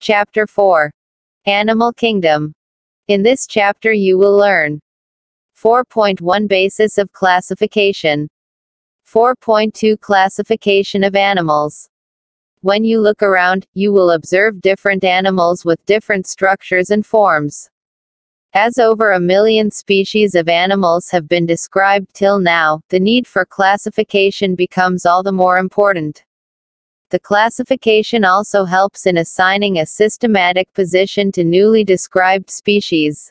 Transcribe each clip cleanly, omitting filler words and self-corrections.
Chapter 4. Animal Kingdom. In this chapter you will learn 4.1 Basis of Classification. 4.2 Classification of animals. When you look around, you will observe different animals with different structures and forms. As over 1 million species of animals have been described till now, the need for classification becomes all the more important. The classification also helps in assigning a systematic position to newly described species.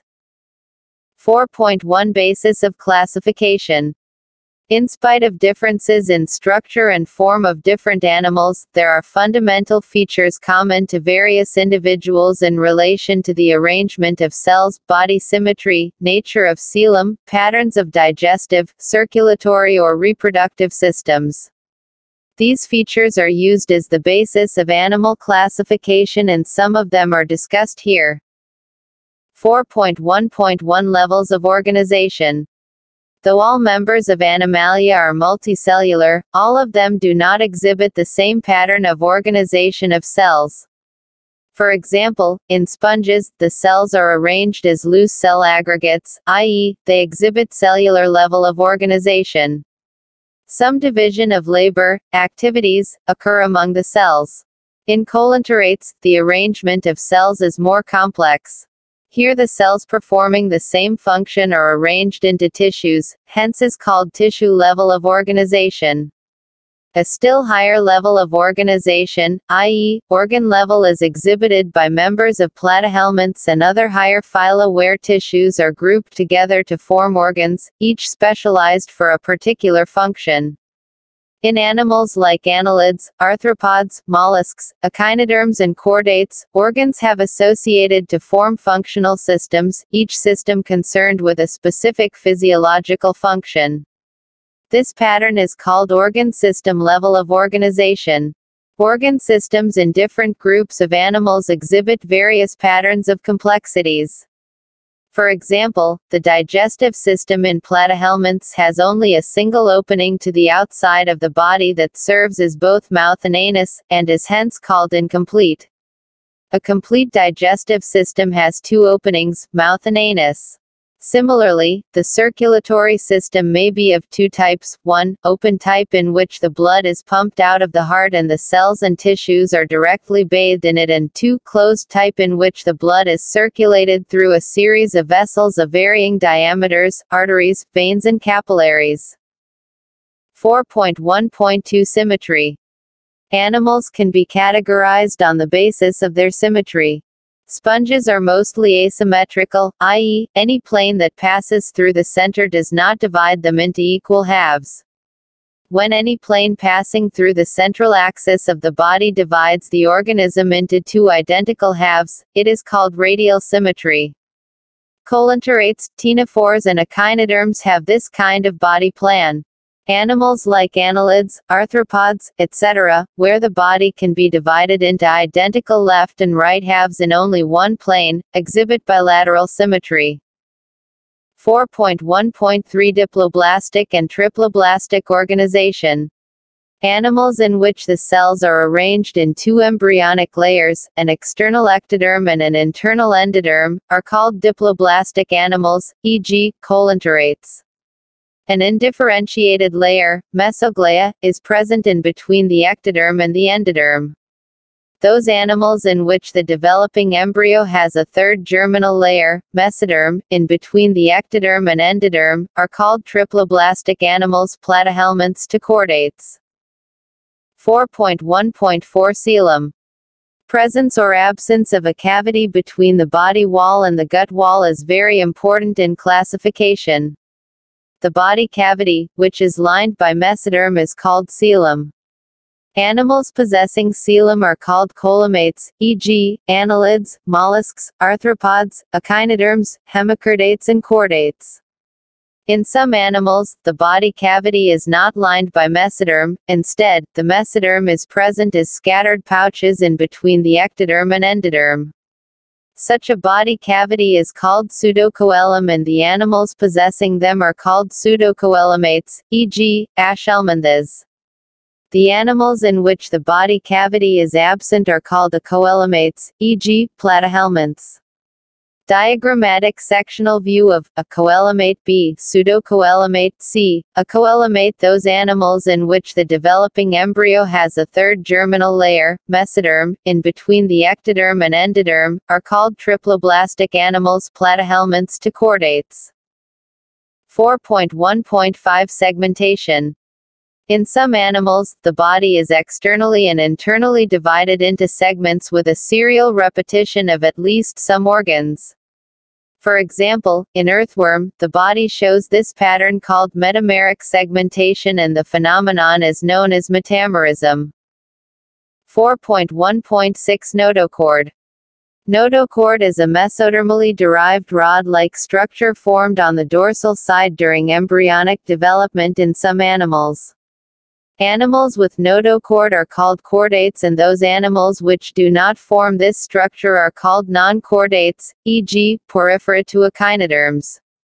4.1 Basis of Classification. In spite of differences in structure and form of different animals, there are fundamental features common to various individuals in relation to the arrangement of cells, body symmetry, nature of coelom, patterns of digestive, circulatory or reproductive systems. These features are used as the basis of animal classification and some of them are discussed here. 4.1.1 Levels of Organization. Though all members of Animalia are multicellular, all of them do not exhibit the same pattern of organization of cells. For example, in sponges, the cells are arranged as loose cell aggregates, i.e., they exhibit cellular level of organization. Some division of labor, activities, occur among the cells. In coelenterate, the arrangement of cells is more complex. Here the cells performing the same function are arranged into tissues, hence is called tissue level of organization. A still higher level of organization, i.e., organ level, is exhibited by members of platyhelminths and other higher phyla where tissues are grouped together to form organs, each specialized for a particular function. In animals like annelids, arthropods, mollusks, echinoderms and chordates, organs have associated to form functional systems, each system concerned with a specific physiological function. This pattern is called organ system level of organization. Organ systems in different groups of animals exhibit various patterns of complexities. For example, the digestive system in platyhelminths has only a single opening to the outside of the body that serves as both mouth and anus, and is hence called incomplete. A complete digestive system has two openings, mouth and anus. Similarly, the circulatory system may be of two types: one, open type in which the blood is pumped out of the heart and the cells and tissues are directly bathed in it, and two, closed type in which the blood is circulated through a series of vessels of varying diameters, arteries, veins and capillaries. 4.1.2 Symmetry. Animals can be categorized on the basis of their symmetry. Sponges are mostly asymmetrical, i.e., any plane that passes through the center does not divide them into equal halves. When any plane passing through the central axis of the body divides the organism into two identical halves, it is called radial symmetry. Coelenterates, ctenophores and echinoderms have this kind of body plan. Animals like annelids, arthropods, etc., where the body can be divided into identical left and right halves in only one plane, exhibit bilateral symmetry. 4.1.3 Diploblastic and triploblastic organization. Animals in which the cells are arranged in two embryonic layers, an external ectoderm and an internal endoderm, are called diploblastic animals, e.g., coelenterates. An indifferentiated layer, mesoglea, is present in between the ectoderm and the endoderm. Those animals in which the developing embryo has a third germinal layer, mesoderm, in between the ectoderm and endoderm, are called triploblastic animals, platyhelminths to chordates. 4.1.4 Coelom. Presence or absence of a cavity between the body wall and the gut wall is very important in classification. The body cavity, which is lined by mesoderm, is called coelom. Animals possessing coelom are called coelomates, e.g., annelids, mollusks, arthropods, echinoderms, hemichordates and chordates. In some animals, the body cavity is not lined by mesoderm, instead, the mesoderm is present as scattered pouches in between the ectoderm and endoderm. Such a body cavity is called pseudocoelom and the animals possessing them are called pseudocoelomates, e.g., aschelminthes. The animals in which the body cavity is absent are called acoelomates, e.g., platyhelminths. Diagrammatic sectional view of a coelomate B, pseudocoelomate C. A coelomate, those animals in which the developing embryo has a third germinal layer, mesoderm, in between the ectoderm and endoderm, are called triploblastic animals. Platyhelminths to chordates. 4.1.5 Segmentation. In some animals, the body is externally and internally divided into segments with a serial repetition of at least some organs. For example, in earthworm, the body shows this pattern called metameric segmentation, and the phenomenon is known as metamerism. 4.1.6 Notochord. Notochord is a mesodermally derived rod-like structure formed on the dorsal side during embryonic development in some animals. Animals with notochord are called chordates, and those animals which do not form this structure are called non-chordates, e.g., porifera to echinoderms.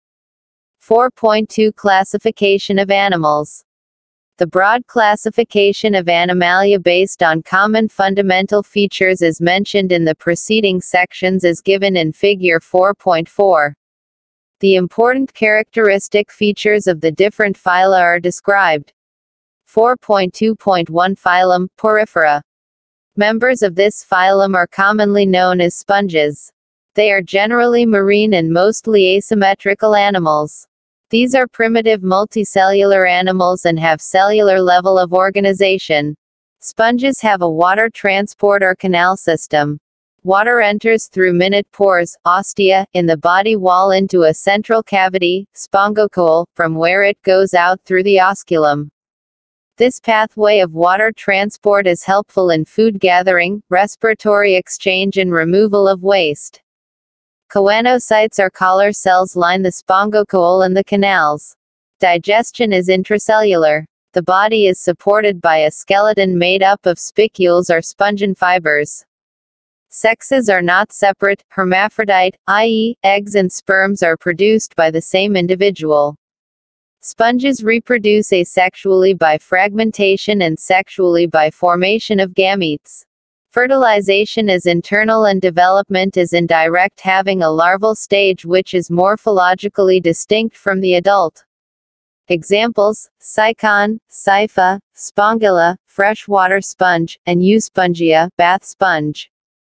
4.2 Classification of animals. The broad classification of Animalia based on common fundamental features is mentioned in the preceding sections as given in Figure 4.4. The important characteristic features of the different phyla are described. 4.2.1 Phylum, Porifera. Members of this phylum are commonly known as sponges. They are generally marine and mostly asymmetrical animals. These are primitive multicellular animals and have cellular level of organization. Sponges have a water transport or canal system. Water enters through minute pores, ostia, in the body wall into a central cavity, spongocoel, from where it goes out through the osculum. This pathway of water transport is helpful in food gathering, respiratory exchange, and removal of waste. Choanocytes or collar cells line the spongocoel and the canals. Digestion is intracellular. The body is supported by a skeleton made up of spicules or spongin fibers. Sexes are not separate, hermaphrodite, i.e., eggs and sperms are produced by the same individual. Sponges reproduce asexually by fragmentation and sexually by formation of gametes. Fertilization is internal and development is indirect, having a larval stage which is morphologically distinct from the adult. Examples: Cycon, Cypha, Spongilla, freshwater sponge, and Euspongia, bath sponge.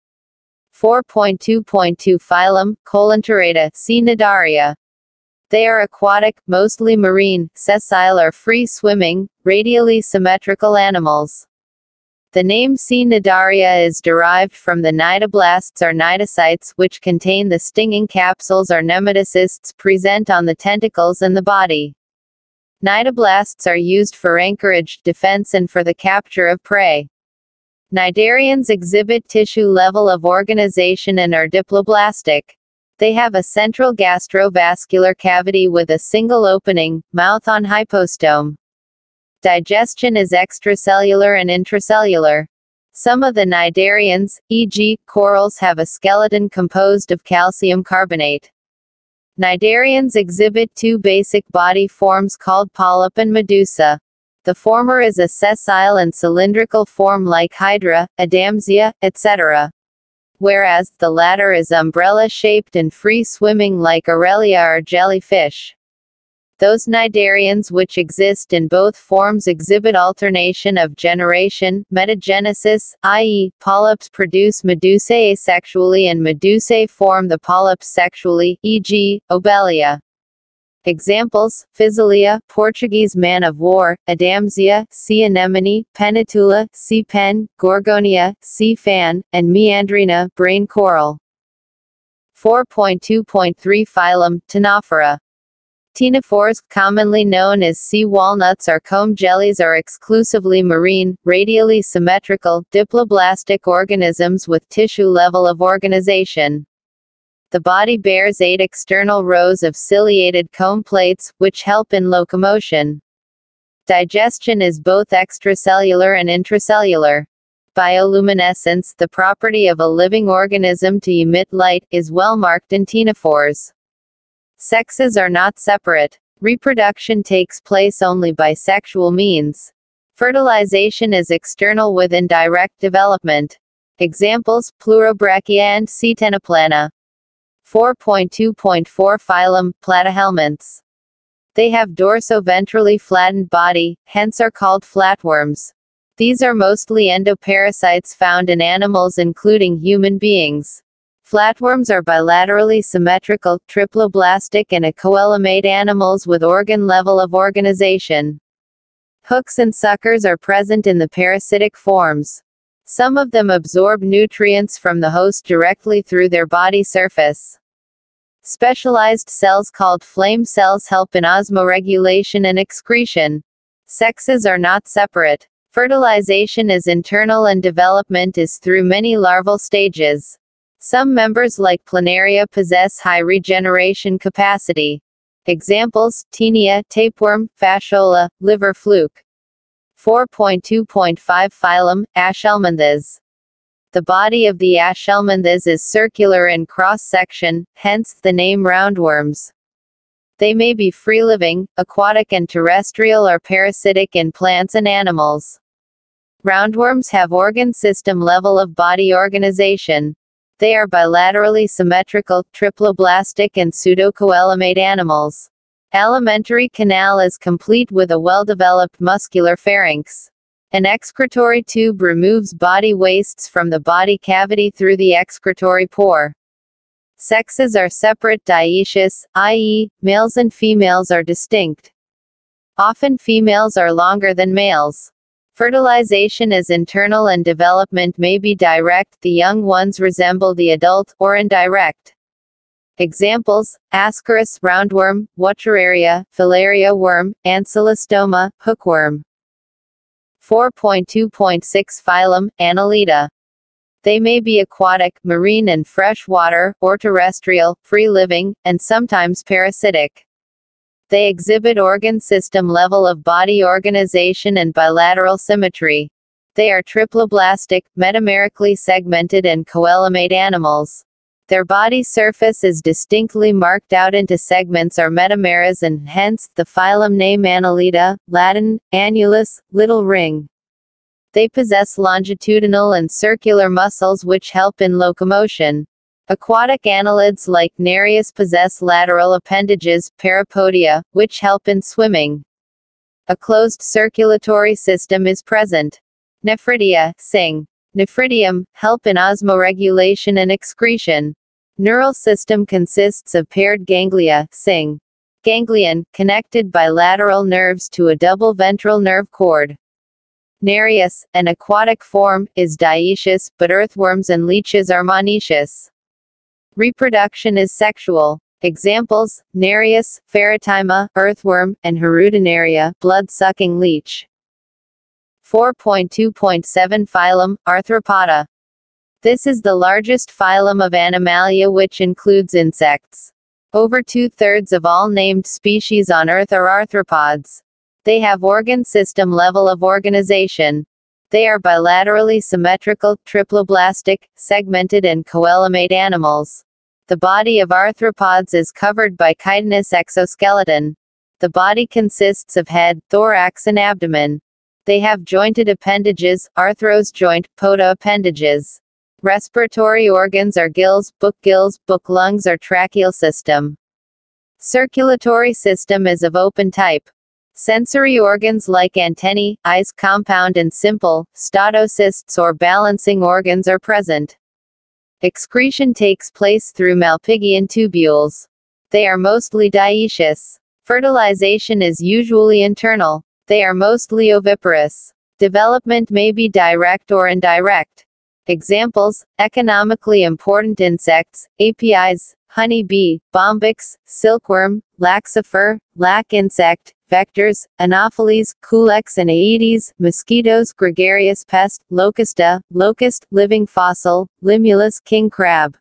4.2.2 Phylum, Coelenterata, see Cnidaria. They are aquatic, mostly marine, sessile or free-swimming, radially symmetrical animals. The name Cnidaria is derived from the cnidoblasts or cnidocytes, which contain the stinging capsules or nematocysts present on the tentacles and the body. Cnidoblasts are used for anchorage, defense, and for the capture of prey. Cnidarians exhibit tissue level of organization and are diploblastic. They have a central gastrovascular cavity with a single opening, mouth on hypostome. Digestion is extracellular and intracellular. Some of the cnidarians, e.g., corals, have a skeleton composed of calcium carbonate. Cnidarians exhibit two basic body forms called polyp and medusa. The former is a sessile and cylindrical form like hydra, adamsia, etc., whereas the latter is umbrella-shaped and free-swimming like Aurelia or jellyfish. Those cnidarians which exist in both forms exhibit alternation of generation, metagenesis, i.e., polyps produce medusae asexually and medusae form the polyps sexually, e.g., Obelia. Examples: Physalia, Portuguese man of war; Adamsia, sea anemone; Penatula, sea pen; Gorgonia, sea fan; and Meandrina, brain coral. 4.2.3 Phylum, Ctenophora. Ctenophores, commonly known as sea walnuts or comb jellies, are exclusively marine, radially symmetrical, diploblastic organisms with tissue level of organization. The body bears 8 external rows of ciliated comb plates, which help in locomotion. Digestion is both extracellular and intracellular. Bioluminescence, the property of a living organism to emit light, is well marked in ctenophores. Sexes are not separate. Reproduction takes place only by sexual means. Fertilization is external with indirect development. Examples, Pleurobrachia and Ctenoplana. 4.2.4 Phylum, Platyhelminths. They have dorso-ventrally flattened body, hence are called flatworms. These are mostly endoparasites found in animals including human beings. Flatworms are bilaterally symmetrical, triploblastic and acoelomate animals with organ level of organization. Hooks and suckers are present in the parasitic forms. Some of them absorb nutrients from the host directly through their body surface. Specialized cells called flame cells help in osmoregulation and excretion. Sexes are not separate. Fertilization is internal and development is through many larval stages. Some members like Planaria possess high regeneration capacity. Examples, Taenia, tapeworm, Fasciola, liver fluke. 4.2.5 Phylum, Aschelminthes. The body of the Aschelminthes is circular in cross-section, hence the name roundworms. They may be free-living, aquatic and terrestrial or parasitic in plants and animals. Roundworms have organ system level of body organization. They are bilaterally symmetrical, triploblastic and pseudocoelomate animals. Alimentary canal is complete with a well-developed muscular pharynx. An excretory tube removes body wastes from the body cavity through the excretory pore. Sexes are separate dioecious, i.e., males and females are distinct. Often females are longer than males. Fertilization is internal and development may be direct, the young ones resemble the adult, or indirect. Examples, Ascaris, roundworm, Wuchereria, filaria worm, Ancylostoma, hookworm. 4.2.6 Phylum, Annelida. They may be aquatic, marine and freshwater, or terrestrial, free-living, and sometimes parasitic. They exhibit organ system level of body organization and bilateral symmetry. They are triploblastic, metamerically segmented and coelomate animals. Their body surface is distinctly marked out into segments or metameras and hence, the phylum name Annelida, Latin, annulus, little ring. They possess longitudinal and circular muscles which help in locomotion. Aquatic annelids like Nereus possess lateral appendages, parapodia, which help in swimming. A closed circulatory system is present. Nephridia, Sing. Nephridium, help in osmoregulation and excretion. Neural system consists of paired ganglia, Sing. Ganglion, connected by lateral nerves to a double ventral nerve cord. Nereus, an aquatic form, is dioecious, but earthworms and leeches are monoecious. Reproduction is sexual. Examples, Nereus, Ferritima, earthworm, and Hirudinaria, blood-sucking leech. 4.2.7 Phylum, Arthropoda. This is the largest phylum of Animalia which includes insects. Over 2/3 of all named species on Earth are arthropods. They have organ system level of organization. They are bilaterally symmetrical, triploblastic, segmented and coelomate animals. The body of arthropods is covered by chitinous exoskeleton. The body consists of head, thorax and abdomen. They have jointed appendages, arthros joint, poda appendages. Respiratory organs are gills, book lungs or tracheal system. Circulatory system is of open type. Sensory organs like antennae, eyes compound and simple, statocysts or balancing organs are present. Excretion takes place through Malpighian tubules. They are mostly dioecious. Fertilization is usually internal. They are mostly oviparous. Development may be direct or indirect. Examples, economically important insects, apis, honey bee, bombyx, silkworm, laxifer, lac insect, vectors, Anopheles, culex and Aedes, mosquitoes, gregarious pest, locusta, locust, living fossil, limulus, king crab.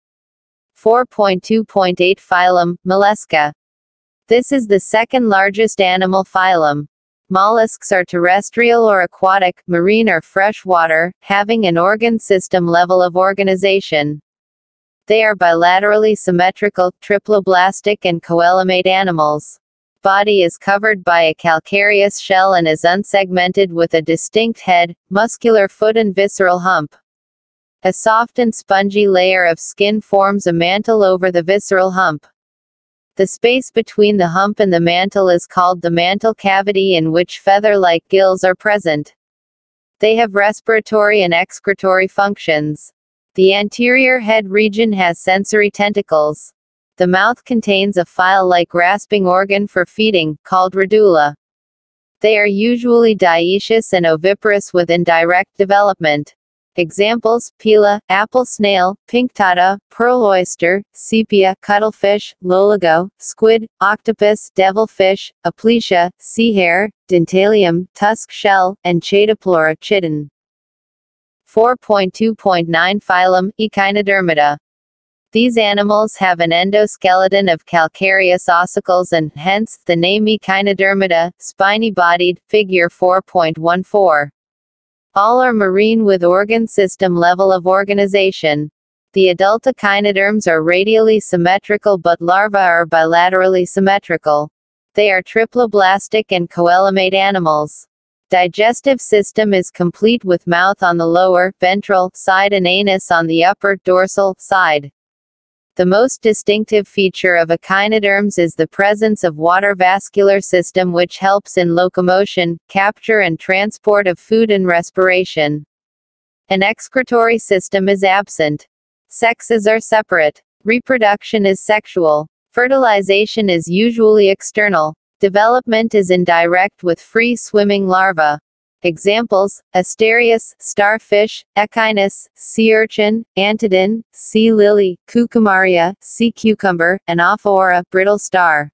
4.2.8 Phylum, Mollusca. This is the second largest animal phylum. Mollusks are terrestrial or aquatic, marine or freshwater, having an organ system level of organization. They are bilaterally symmetrical, triploblastic and coelomate animals. body is covered by a calcareous shell and is unsegmented with a distinct head, muscular foot and visceral hump. A soft and spongy layer of skin forms a mantle over the visceral hump. The space between the hump and the mantle is called the mantle cavity, in which feather-like gills are present. They have respiratory and excretory functions. The anterior head region has sensory tentacles. The mouth contains a file-like grasping organ for feeding, called radula. They are usually dioecious and oviparous with indirect development. Examples: pila, apple snail, pinctada, pearl oyster, sepia, cuttlefish, loligo, squid, octopus, devilfish, aplysia, sea hare, dentalium, tusk shell, and Chaetoplora chitin. 4.2.9 Phylum, Echinodermata. These animals have an endoskeleton of calcareous ossicles and, hence, the name Echinodermata, spiny-bodied, figure 4.14. All are marine with organ system level of organization. The adult echinoderms are radially symmetrical, but larvae are bilaterally symmetrical. They are triploblastic and coelomate animals. Digestive system is complete with mouth on the lower, ventral, side and anus on the upper, dorsal, side. The most distinctive feature of echinoderms is the presence of water vascular system, which helps in locomotion, capture and transport of food and respiration. An excretory system is absent. Sexes are separate. Reproduction is sexual. Fertilization is usually external. Development is indirect with free-swimming larvae. Examples: Asterias, starfish, echinus, sea urchin, antidon, sea lily, cucumaria, sea cucumber, and Ophoora, brittle star.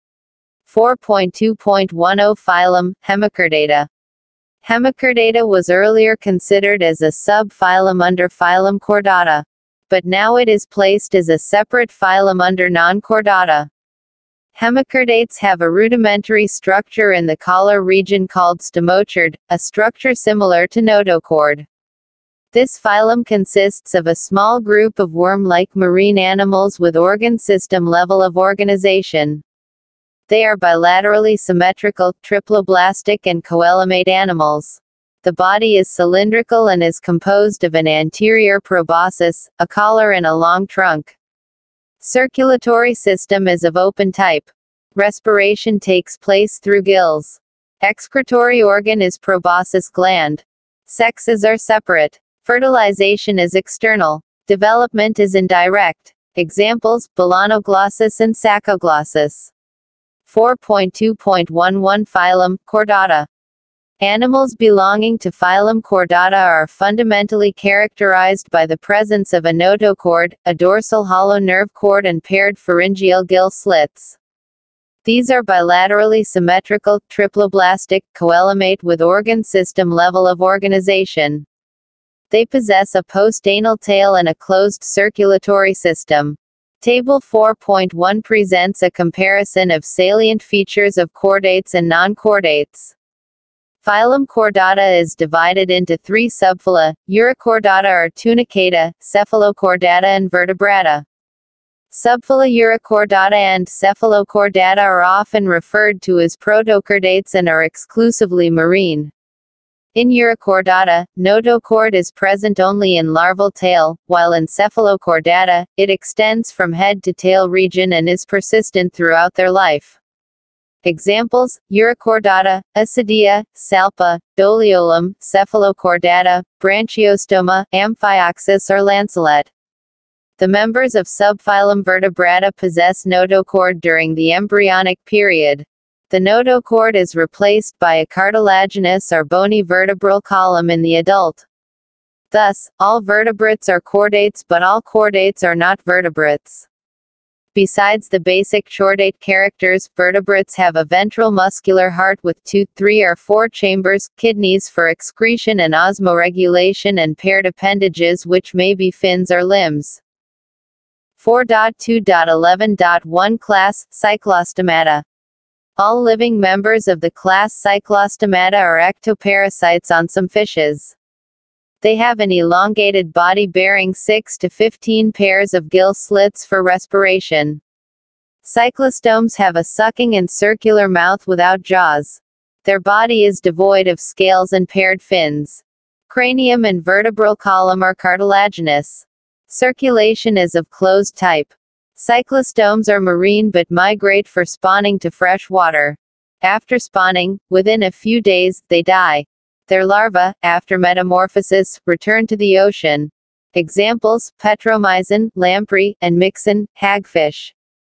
4.2.10 Phylum, Hemichordata. Hemichordata was earlier considered as a sub-phylum under phylum Chordata, but now it is placed as a separate phylum under non-Chordata. Hemichordates have a rudimentary structure in the collar region called stomochord, a structure similar to notochord. This phylum consists of a small group of worm-like marine animals with organ system level of organization. They are bilaterally symmetrical, triploblastic and coelomate animals. The body is cylindrical and is composed of an anterior proboscis, a collar and a long trunk. Circulatory system is of open type. Respiration takes place through gills. Excretory organ is proboscis gland. Sexes are separate. Fertilization is external. Development is indirect. Examples: Balanoglossus and Saccoglossus. 4.2.11 Phylum, Chordata. Animals belonging to phylum Chordata are fundamentally characterized by the presence of a notochord, a dorsal hollow nerve cord and paired pharyngeal gill slits. These are bilaterally symmetrical, triploblastic, coelomate with organ system level of organization. They possess a post-anal tail and a closed circulatory system. Table 4.1 presents a comparison of salient features of chordates and non-chordates. Phylum Chordata is divided into three subphyla: Urochordata or Tunicata, Cephalochordata and Vertebrata. Subphyla Urochordata and Cephalochordata are often referred to as protochordates and are exclusively marine. In Urochordata, notochord is present only in larval tail, while in Cephalochordata, it extends from head to tail region and is persistent throughout their life. Examples: Urochordata, Acidea, Salpa, Doliolum, Cephalochordata, Branchiostoma, Amphioxus or Lancelet. The members of subphylum Vertebrata possess notochord during the embryonic period. The notochord is replaced by a cartilaginous or bony vertebral column in the adult. Thus, all vertebrates are chordates, but all chordates are not vertebrates. Besides the basic chordate characters, vertebrates have a ventral muscular heart with 2, 3 or 4 chambers, kidneys for excretion and osmoregulation, and paired appendages which may be fins or limbs. 4.2.11.1 Class, Cyclostomata. All living members of the class Cyclostomata are ectoparasites on some fishes. They have an elongated body bearing 6 to 15 pairs of gill slits for respiration. Cyclostomes have a sucking and circular mouth without jaws. Their body is devoid of scales and paired fins. Cranium and vertebral column are cartilaginous. Circulation is of closed type. Cyclostomes are marine but migrate for spawning to fresh water. After spawning, within a few days, they die. Their larvae, after metamorphosis, return to the ocean. Examples: petromyzon, lamprey, and myxon, hagfish.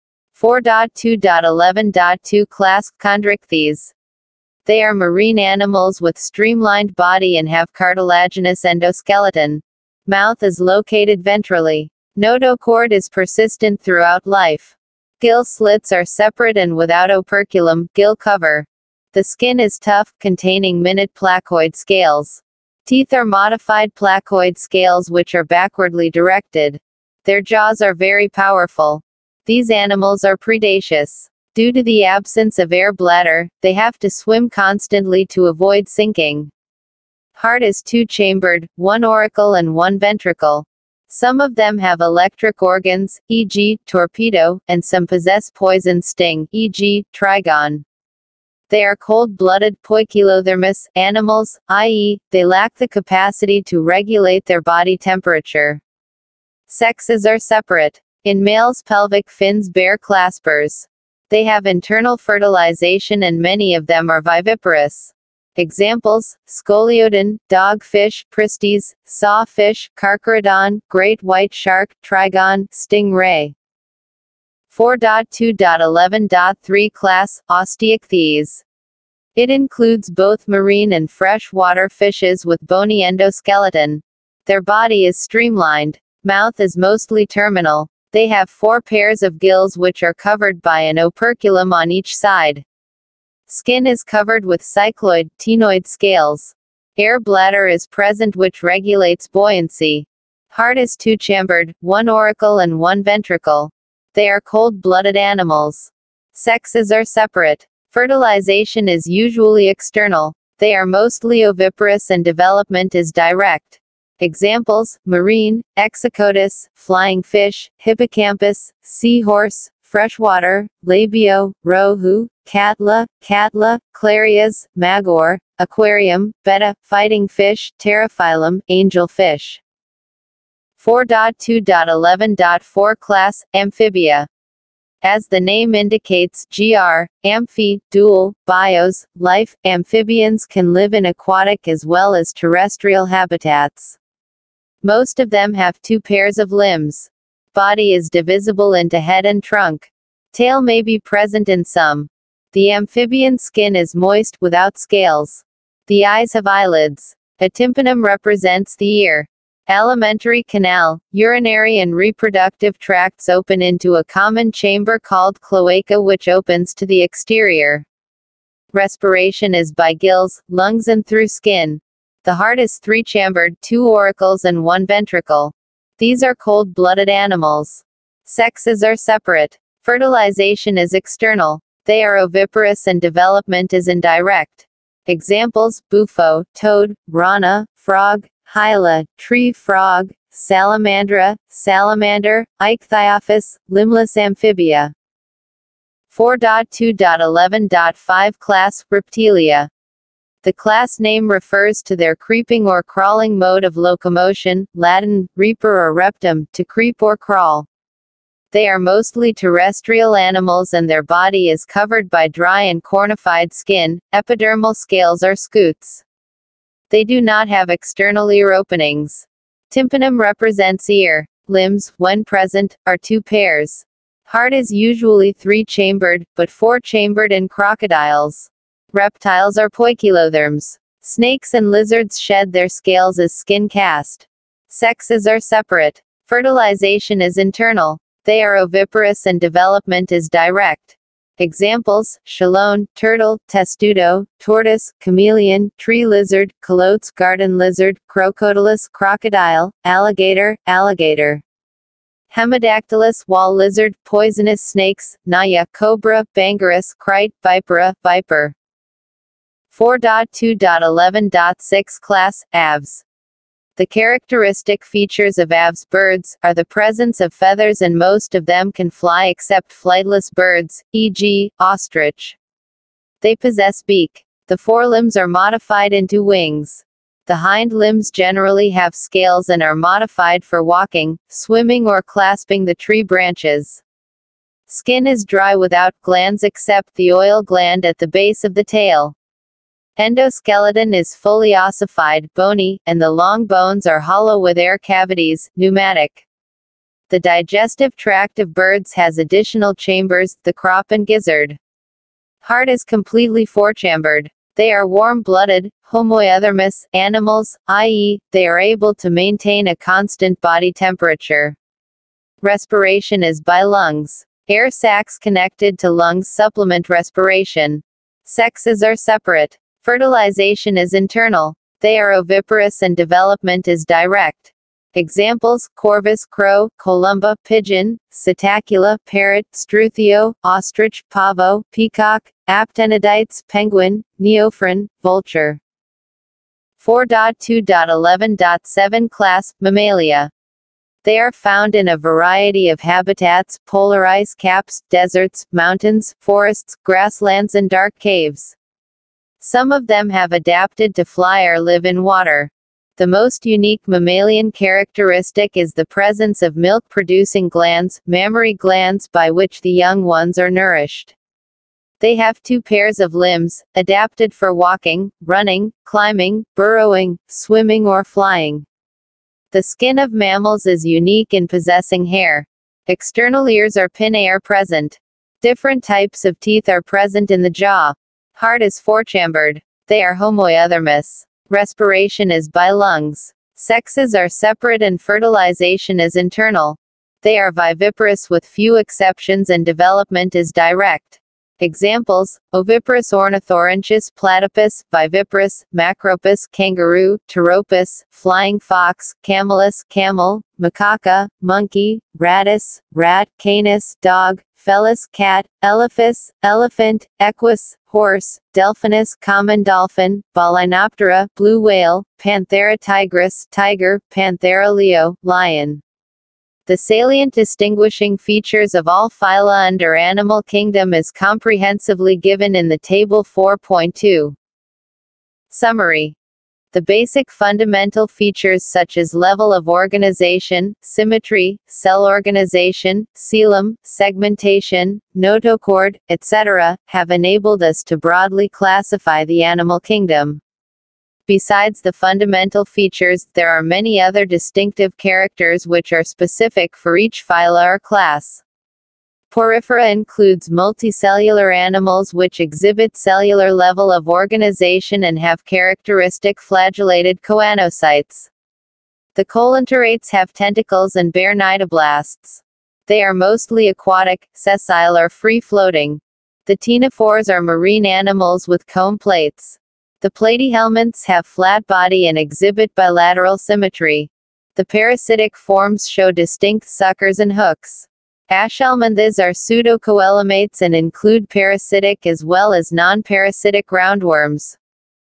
4.2.11.2 Class: Chondrichthyes. They are marine animals with streamlined body and have cartilaginous endoskeleton. Mouth is located ventrally. Notochord is persistent throughout life. Gill slits are separate and without operculum, gill cover. The skin is tough, containing minute placoid scales. Teeth are modified placoid scales which are backwardly directed. Their jaws are very powerful. These animals are predaceous. Due to the absence of air bladder, they have to swim constantly to avoid sinking. Heart is two-chambered, one auricle and one ventricle. Some of them have electric organs, e.g., torpedo, and some possess poison sting, e.g., trigon. They are cold-blooded poikilothermous animals, i.e., they lack the capacity to regulate their body temperature. Sexes are separate. In males, pelvic fins bear claspers. They have internal fertilization and many of them are viviparous. Examples: scoliodon, dogfish, pristes, sawfish, carcharodon, great white shark, trigon, stingray. 4.2.11.3 Class: Osteichthyes. It includes both marine and freshwater fishes with bony endoskeleton. Their body is streamlined. Mouth is mostly terminal. They have 4 pairs of gills which are covered by an operculum on each side. Skin is covered with cycloid, ctenoid scales. Air bladder is present which regulates buoyancy. Heart is two-chambered, one auricle and one ventricle. They are cold-blooded animals. Sexes are separate. Fertilization is usually external. They are mostly oviparous and development is direct. Examples: marine, Exocotus, flying fish, hippocampus, seahorse, freshwater, labio, rohu, catla, clarias, magor, aquarium, betta, fighting fish, pterophyllum, angelfish. 4.2.11.4 Class: Amphibia. As the name indicates, gr, amphi, dual, bios, life, amphibians can live in aquatic as well as terrestrial habitats. Most of them have 2 pairs of limbs. Body is divisible into head and trunk. Tail may be present in some. The amphibian skin is moist, without scales. The eyes have eyelids. A tympanum represents the ear. Alimentary canal, urinary and reproductive tracts open into a common chamber called cloaca which opens to the exterior. Respiration is by gills, lungs and through skin. The heart is 3-chambered, 2 auricles and 1 ventricle. These are cold-blooded animals. Sexes are separate. Fertilization is external. They are oviparous and development is indirect. Examples: bufo, toad, rana, frog, hyla, tree frog, salamandra, salamander, ichthyophis, limbless amphibia. 4.2.11.5 Class: Reptilia. The class name refers to their creeping or crawling mode of locomotion, Latin, reaper or reptum, to creep or crawl. They are mostly terrestrial animals and their body is covered by dry and cornified skin, epidermal scales or scutes. They do not have external ear openings. Tympanum represents ear. Limbs, when present, are 2 pairs. Heart is usually 3-chambered, but 4-chambered in crocodiles. Reptiles are poikilotherms. Snakes and lizards shed their scales as skin cast. Sexes are separate. Fertilization is internal. They are oviparous and development is direct. Examples: chelone, turtle, testudo, tortoise, chameleon, tree lizard, calotes, garden lizard, crocodilus, crocodile, alligator, alligator. Hemidactylus, wall lizard, poisonous snakes, naya, cobra, bangarus, crite, vipera, viper. 4.2.11.6 Class: Aves. The characteristic features of aves birds are the presence of feathers, and most of them can fly except flightless birds, e.g., ostrich. They possess beak. The forelimbs are modified into wings. The hind limbs generally have scales and are modified for walking, swimming, or clasping the tree branches. Skin is dry without glands except the oil gland at the base of the tail. Endoskeleton is fully ossified, bony, and the long bones are hollow with air cavities, pneumatic. The digestive tract of birds has additional chambers, the crop and gizzard. Heart is completely four-chambered. They are warm-blooded, homoeothermous animals, i.e., they are able to maintain a constant body temperature. Respiration is by lungs. Air sacs connected to lungs supplement respiration. Sexes are separate. Fertilization is internal. They are oviparous and development is direct. Examples: corvus, crow; columba, pigeon; psittacula, parrot; struthio, ostrich; pavo, peacock; aptenidites, penguin; neophron, vulture. 4.2.11.7 Class: Mammalia. They are found in a variety of habitats: polar ice caps, deserts, mountains, forests, grasslands, and dark caves. Some of them have adapted to fly or live in water. The most unique mammalian characteristic is the presence of milk-producing glands, mammary glands, by which the young ones are nourished. They have two pairs of limbs, adapted for walking, running, climbing, burrowing, swimming, or flying. The skin of mammals is unique in possessing hair. External ears or pinnae are present. Different types of teeth are present in the jaw. Heart is four-chambered. They are homoeothermous. Respiration is by lungs. Sexes are separate and fertilization is internal. They are viviparous with few exceptions and development is direct. Examples: oviparous Ornithorhynchus platypus, viviparous, Macropus kangaroo, Pteropus, flying fox, Camelus camel, Macaca monkey, Rattus rat, Canis dog, Felis cat, Elephas elephant, Equus horse, Delphinus common dolphin, Balaenoptera blue whale, Panthera tigris tiger, Panthera leo lion. The salient distinguishing features of all phyla under animal kingdom is comprehensively given in the Table 4.2. Summary. The basic fundamental features such as level of organization, symmetry, cell organization, coelom, segmentation, notochord, etc., have enabled us to broadly classify the animal kingdom. Besides the fundamental features, there are many other distinctive characters which are specific for each phyla or class. Porifera includes multicellular animals which exhibit cellular level of organization and have characteristic flagellated choanocytes. The coelenterate have tentacles and bear cnidoblasts. They are mostly aquatic, sessile or free-floating. The ctenophores are marine animals with comb plates. The platyhelminths have flat body and exhibit bilateral symmetry. The parasitic forms show distinct suckers and hooks. Aschelminthes are pseudocoelomates and include parasitic as well as non-parasitic roundworms.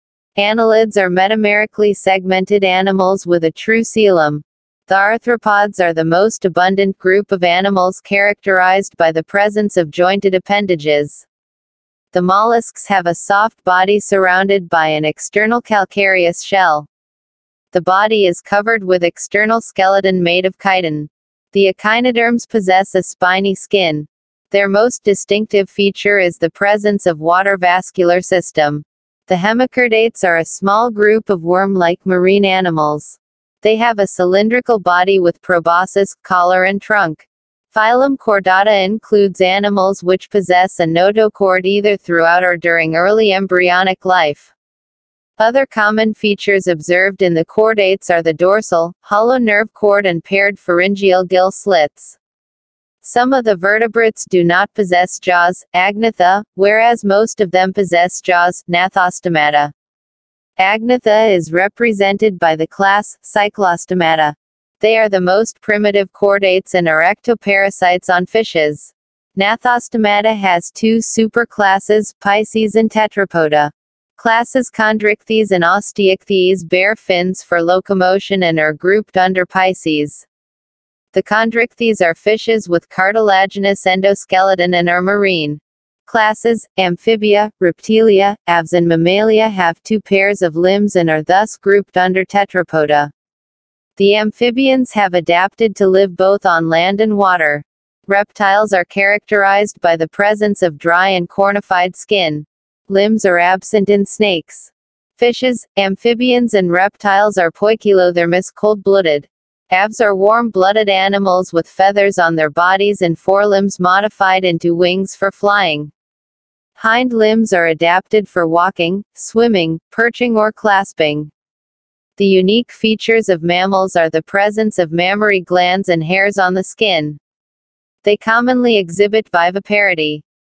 Annelids are metamerically segmented animals with a true coelom. The arthropods are the most abundant group of animals characterized by the presence of jointed appendages. The mollusks have a soft body surrounded by an external calcareous shell. The body is covered with external skeleton made of chitin. The echinoderms possess a spiny skin. Their most distinctive feature is the presence of water vascular system. The hemichordates are a small group of worm-like marine animals. They have a cylindrical body with proboscis, collar and trunk. Phylum Chordata includes animals which possess a notochord either throughout or during early embryonic life. Other common features observed in the chordates are the dorsal, hollow nerve cord and paired pharyngeal gill slits. Some of the vertebrates do not possess jaws, agnatha, whereas most of them possess jaws, gnathostomata. Agnatha is represented by the class Cyclostomata. They are the most primitive chordates and are ectoparasites on fishes. Gnathostomata has two superclasses, Pisces and Tetrapoda. Classes Chondrichthyes and Osteichthyes bear fins for locomotion and are grouped under Pisces. The chondrichthyes are fishes with cartilaginous endoskeleton and are marine. Classes, Amphibia, Reptilia, Aves and Mammalia have 2 pairs of limbs and are thus grouped under Tetrapoda. The amphibians have adapted to live both on land and water. Reptiles are characterized by the presence of dry and cornified skin. Limbs are absent in snakes. Fishes, amphibians and reptiles are poikilothermous, cold-blooded. Aves are warm-blooded animals with feathers on their bodies and forelimbs modified into wings for flying. Hind limbs are adapted for walking, swimming, perching or clasping. The unique features of mammals are the presence of mammary glands and hairs on the skin. They commonly exhibit viviparity.